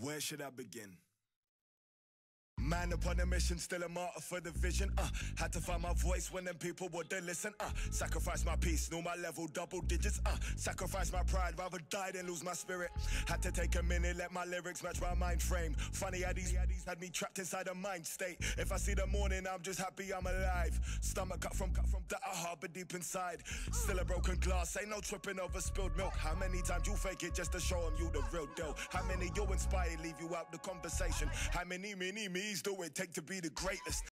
Where should I begin? Man upon a mission, still a martyr for the vision. Had to find my voice when them people wouldn't listen. Sacrifice my peace, know my level, double digits. Sacrifice my pride, rather die than lose my spirit. Had to take a minute, let my lyrics match my mind frame. Funny how these had me trapped inside a mind state. If I see the morning, I'm just happy I'm alive. Stomach cut from that I harbor deep inside. Still a broken glass, ain't no tripping over spilled milk. How many times you fake it just to show them you the real deal? How many you inspire leave you out the conversation? How many me's do it take to be the greatest?